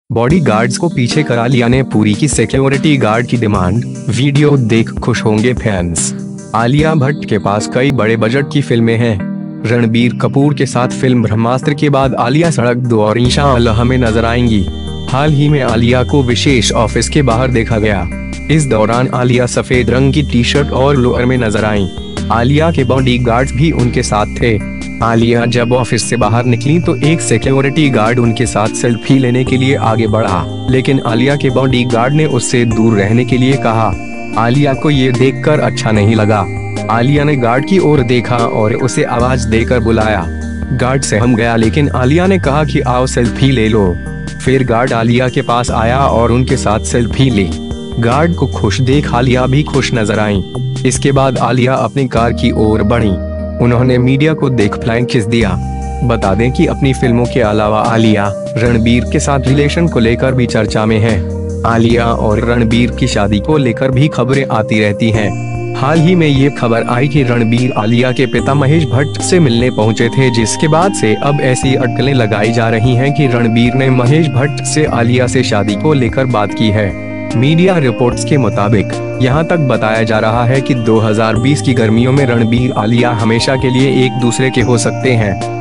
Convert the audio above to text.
Bodyguards को पीछे कर आलिया ने पूरी की सिक्योरिटी गार्ड की डिमांड। वीडियो देख खुश होंगे फैंस। आलिया भट्ट के पास कई बड़े बजट की फिल्में हैं। रणबीर कपूर के साथ फिल्म ब्रह्मास्त्र के बाद आलिया सड़क 2 और इंशाअल्लाह में नजर आएंगी। हाल ही में आलिया को विशेष ऑफिस के बाहर देखा गया। इस दौरान आलिया सफेद रंग की टी शर्ट और लोअर में नजर आईं। आलिया के बॉडीगार्ड्स भी उनके साथ थे। आलिया जब ऑफिस से बाहर निकली तो एक सिक्योरिटी गार्ड उनके साथ सेल्फी लेने के लिए आगे बढ़ा, लेकिन आलिया के बॉडीगार्ड ने उससे दूर रहने के लिए कहा। आलिया को ये देखकर अच्छा नहीं लगा। आलिया ने गार्ड की ओर देखा और उसे आवाज देकर बुलाया। गार्ड सहम गया, लेकिन आलिया ने कहा कि आओ सेल्फी ले लो। फिर गार्ड आलिया के पास आया और उनके साथ सेल्फी ली। गार्ड को खुश देख आलिया भी खुश नजर आई। इसके बाद आलिया अपनी कार की ओर बढ़ी। उन्होंने मीडिया को देख फ्लाइंग किस दिया। बता दें कि अपनी फिल्मों के अलावा आलिया रणबीर के साथ रिलेशन को लेकर भी चर्चा में है। आलिया और रणबीर की शादी को लेकर भी खबरें आती रहती हैं। हाल ही में ये खबर आई कि रणबीर आलिया के पिता महेश भट्ट से मिलने पहुंचे थे, जिसके बाद से अब ऐसी अटकलें लगाई जा रही हैं कि रणबीर ने महेश भट्ट से आलिया से शादी को लेकर बात की है। मीडिया रिपोर्ट्स के मुताबिक यहां तक बताया जा रहा है कि 2020 की गर्मियों में रणबीर आलिया हमेशा के लिए एक दूसरे के हो सकते हैं।